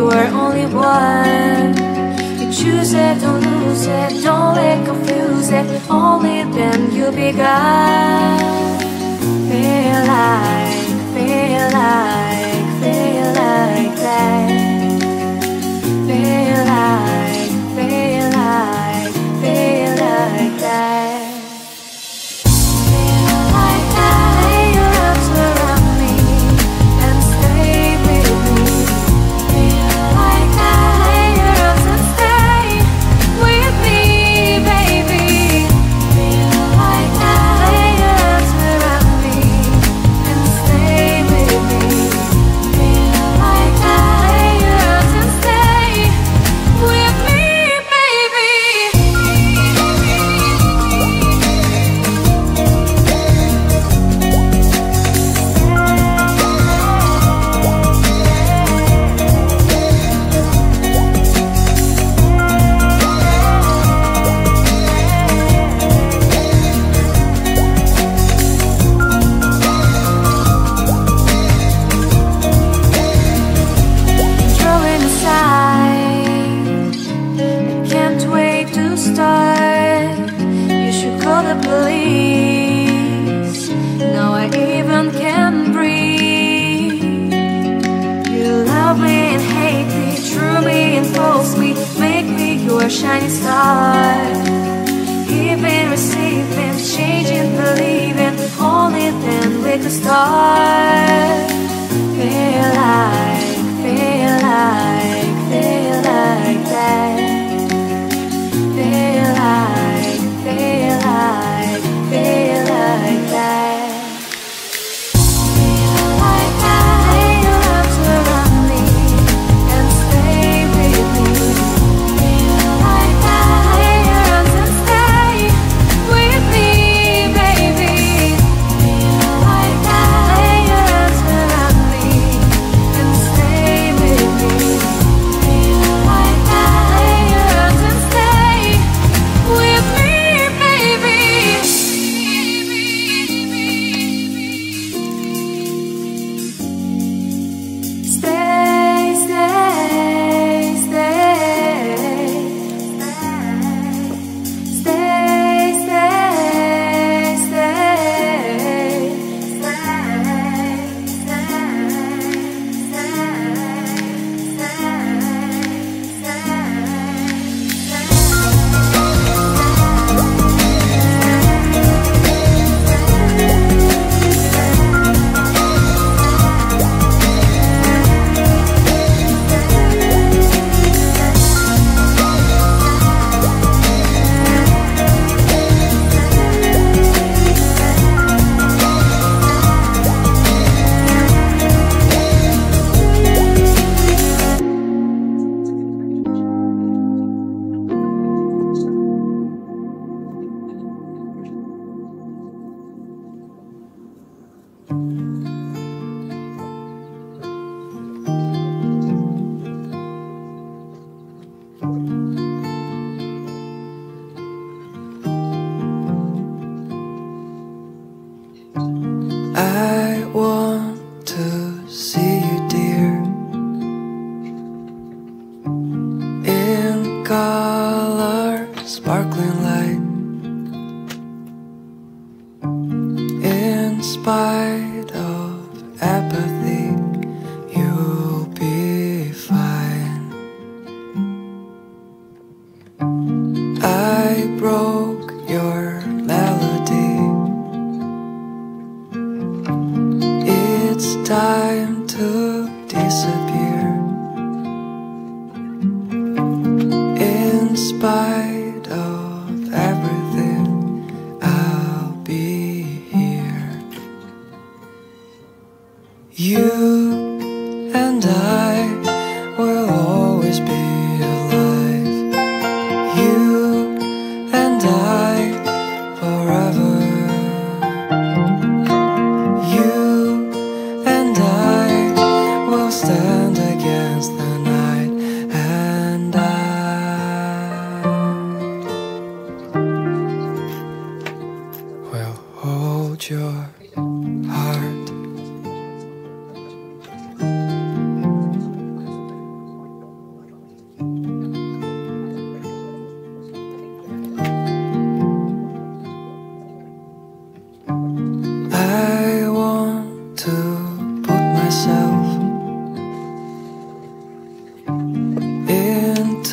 you are only one. You choose it, don't lose it, don't let confuse it. Only then you'll be gone. Feel like, feel like, feel like that. Feel like, feel like, feel like that. Shining star, giving, receiving, changing, believing. Only then we could start. Feel like, feel like, feel like that. Feel like, feel like, feel like that.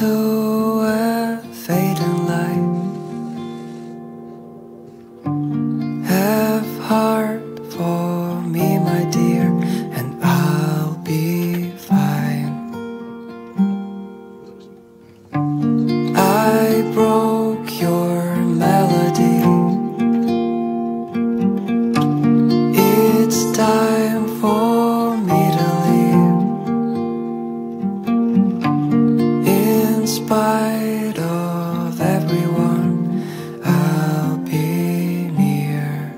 into a fading light. Have heart for me, my dear, and I'll be fine. I broke your melody. It's time for me to leave. In spite of everyone, I'll be near.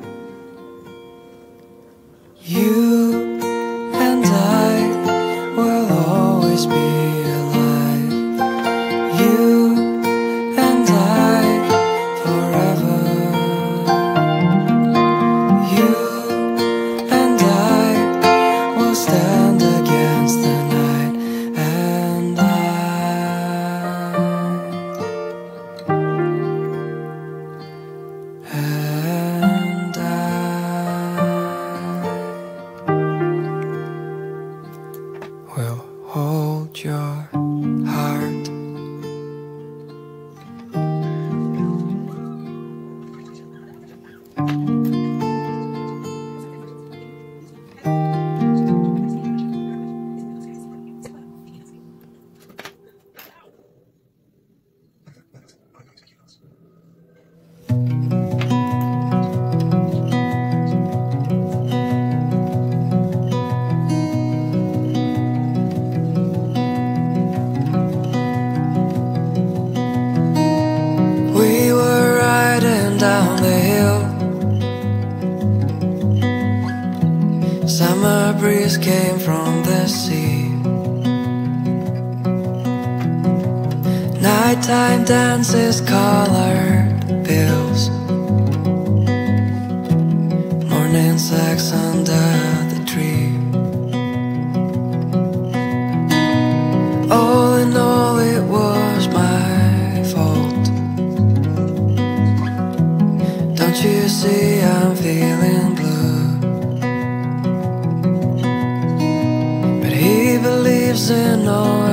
You and I will always be alive. You and I forever. You and I will stand against the night. And I will hold your heart. We were riding down the hill. Summer breeze came from the sea. Nighttime dances, colored pills. Morning sex under the tree. All in all, it was my fault. Don't you see I'm feeling blue? But he believes in all